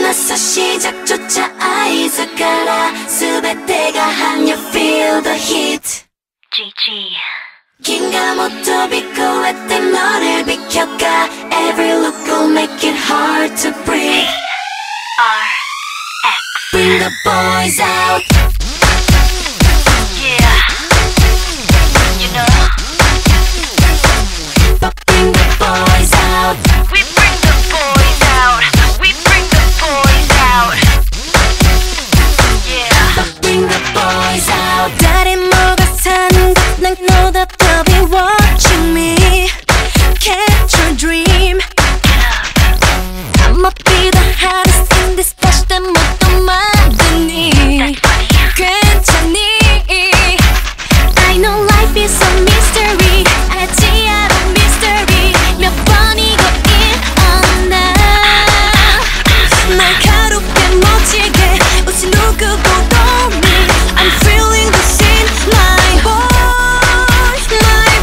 만났어 시작조차 아이즈가라 수배때가 한 You feel the heat GG 긴가 못도 비꼬았던 너를 비켜가 Every look will make it hard to breathe RX Bring the boys out Yeah You know Bring the boys out We bring the boys out We bring the boys out Yeah Bring the boys out 달에 뭐가 사는 것난 know that they'll be watching me Catch your dream I'ma be the hottest in this place 때 뭣도 만드니 괜찮니 I know life is a mystery 알지 않아 mystery 몇 번이고 in on now 날카롭게 멋지게 웃지 누구보다 me I'm feeling this in my heart my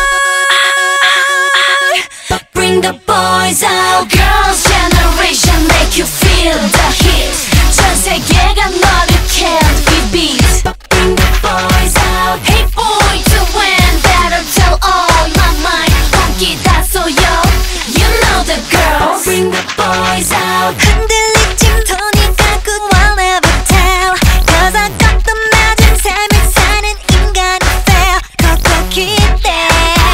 boy Bring the boys out Girls generation make you feel the heat 전 세계가 너를 can't be beat Bring the boys out Hey boy to win better tell all my mind hon기 다 쏘여 You know the girls Bring the boys out 흔들리지 토니까 good one never tell Cause I got the magic 삶을 사는 인간이 fail 걷고 기대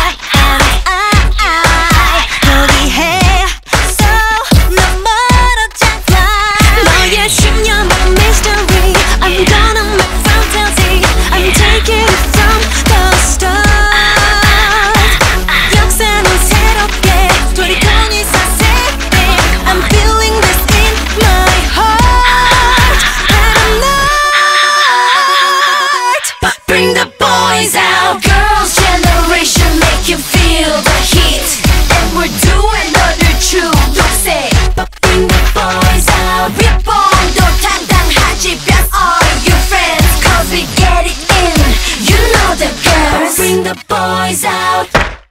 포기해 So 넌 멀어졌다 너의 신념은 mystery I'm gonna make fantasy I'm taking it from the start 역사는 새롭게 돌이켜니 사색해 I'm feeling this in my heart I'm not Bring the boys out Girls generation make you feel the heat And we're doing 너를 중독세 Bring the boys out 리본도 당당하지 별 all your friends Cause we get it in You know the girls Bring the boys out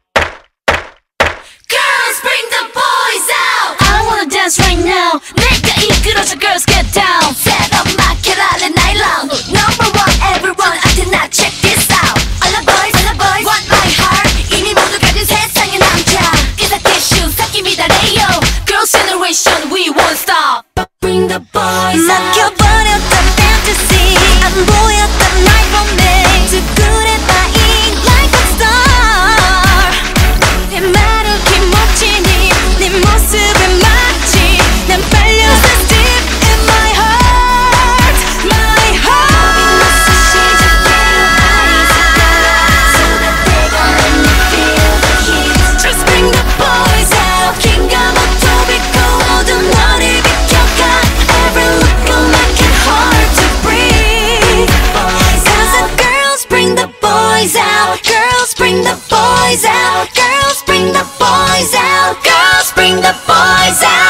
Girls bring the boys out I wanna dance right now 내가 이끌어줘 girls get down Set up my kerala night long Number one everyone 아테나 check this out All the boys want my heart 이미 모두 가진 세상의 남자 기사 티슈 섞입니다 레이오 Girls generation we won't stop Bring the boys out 막혀버렸던 fantasy 안 보였던 날 보내 뚜꾸레바인 like a star 내 말을 김어치니 네 모습에 맞지 난 빨려서 deep in my heart my heart Just bring the boys out 긴가 못도 비고 어두운 너를 비켜가 Every look will make it hard to breathe Cause the girls bring the boys out Girls bring the boys out Girls bring the boys out Girls bring the boys out